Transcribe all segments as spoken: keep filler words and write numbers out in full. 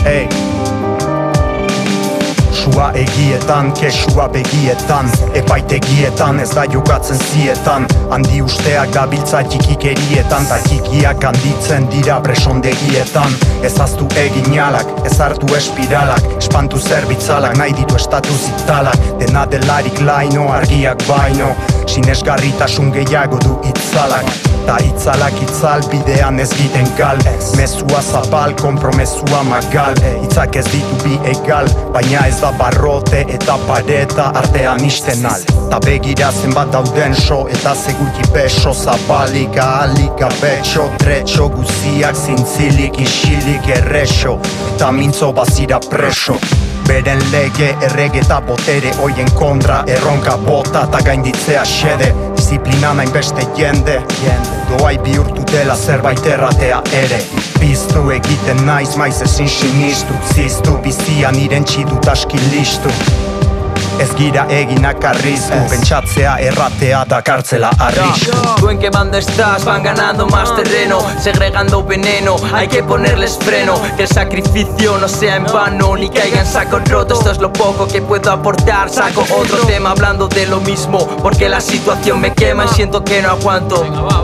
Hey. Sua egietan, kesua begietan, epaitegietan ez da jokatzen zietan. Handi usteak gabiltza txikikerietan, ta txikiak handitzen dira presondegietan. Ez aztu egin alak, ez hartu espiralak, espantu zerbitzalak, nahi ditu estatu zitalak. Dena delarik laino, argiak baino, sinesgarritasun gehiago du itzalak. Ta itzalak itzal bidean ez giten gal, mezua zabal, kompromesua magal. Itzak ez ditu bi egal, baina ez da barrote eta pareta artean isten al. Ta begira zenbat dauden so eta seguki beso, zabalik ahalik abetxo, tretxo guziak zintzilik isilik errexo, ta mintzo bazira preso. Beren lege, errege eta botere oien kontra, erronka bota eta gainditzea xede. Disiplina nain beste jende, doai bihurtu dela zerbait erratea ere. Piztu egiten naiz maiz ezin sinistu, ziztu bizian irentxi dut aski listu. Ez gira eginak arrizku, pentsatzea erratea da kartzela arrisku. Tú en qué bando estás, van ganando más terreno, segregando veneno, hay que ponerles freno. Que el sacrificio no sea en vano, ni caiga en saco roto, esto es lo poco que puedo aportar. Saco otro tema hablando de lo mismo, porque la situación me quema y siento que no aguanto.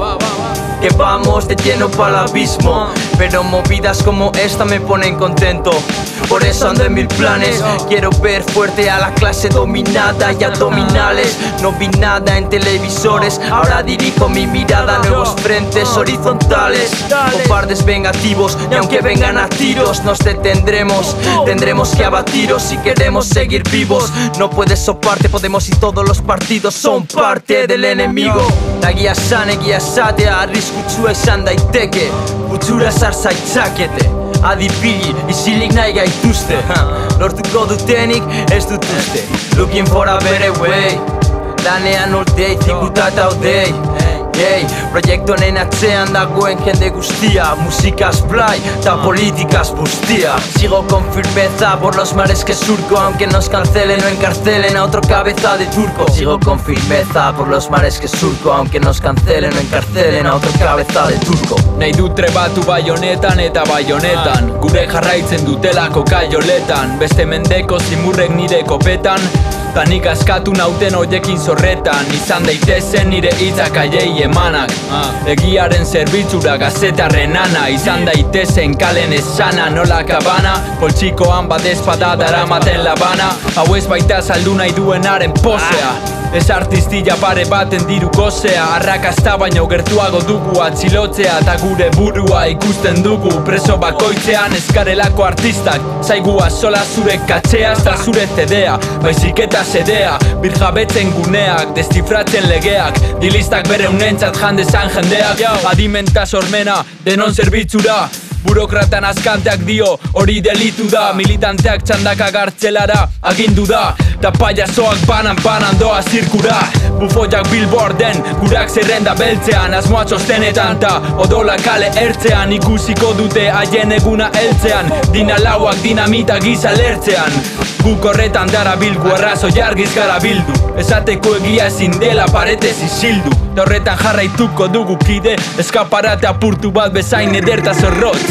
Que vamos de lleno para el abismo, pero movidas como esta me ponen contento. Por eso ando en mil planes, quiero ver fuerte a la clase dominada y abdominales. No vi nada en televisores, ahora dirijo mi mirada a nuevos frentes horizontales. Con fardes vengativos y aunque vengan a tiros nos detendremos. Tendremos que abatiros si queremos seguir vivos. No puedes soparte, Podemos y todos los partidos son parte del enemigo. La guía sane, guía satea, arriskutsua izan daiteke, putzura sartza itzakete. Adipili, isilik nahi gaituzte, lortuko dutenik ez dut uste. Looking for a better way, lanean all day, zikuta eta odei. Hey, proiektu honen atzean dagoen jende guztia, musikaz blai eta politikaz bustia. Sigo con firmeza por los mares que surco, aunque nos cancelen o encarcelen a otro cabeza de turco. Sigo con firmeza por los mares que surco, aunque nos cancelen o encarcelen a otro cabeza de turco. Nahi dut trebatu bai honetan eta bai honetan, gure jarraitzen dutelako kaioletan, beste mendeko zimurrek nire kopetan. Ta nik askatu nauten hoiekin zorretan, izan daitezen nire hitzak aiei emanak. Egiaren zerbitzura gazetarren ana, izan daitezen kalen esana nola kabana. Poltsikoan badezpada daramaten labana, hau ez baita saldu nahi duenaren posea. Ez artistilla pare baten diru gozea, arrakasta baino gertuago dugu atxilotzea. Ta gure burua ikusten dugu preso bakoitzean, eskarelako artistak zaigua sola zure katxea, ez da zure zedea, baizik eta sedea. Birjabetzen guneak, destifratzen legeak, dilistak bere unentzat jandezan jendeak. Adimenta sormena, denon zerbitzura, burokratan askanteak dio, hori delitu da. Militanteak txandaka gartzelara agindu da, ta payasoak banan-banan doa zirkura. Bufoiak billboarden, gurak zerrenda beltzean, asmoa txostenetan ta odola kale ertzean. Ikusiko dute haien eguna heltzean, dinalauak dinamita giza lertzean. Guk horretan dara bilgu, arrazo jargiz gara bildu, esateko egia ezin dela paretez isildu. Ta horretan jarraituko dugu kide, eskaparate apurtu bat bezain ederta zorrotz.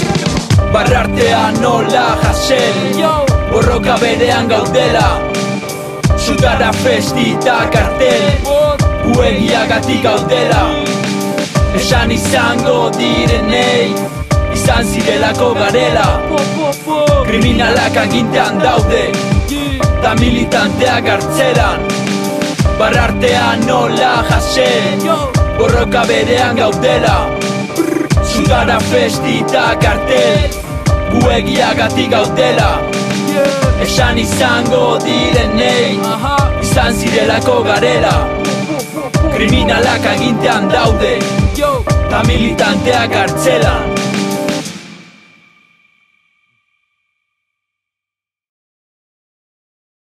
Barrartean nola jasel, borroka berean gaudela, sudara festi eta kartel, guegiagatik gaudela. Esan izango direnei, izan zirelako garela, kriminalak agintean daude, ta militanteak hartzelan. Barrartean nola jasel, borroka berean gaudela, sudara festi eta kartel, guegiagatik gaudela. Esan izango direnei, izan zirelako garela, kriminalak agintean daude, ta militanteak hartzelan.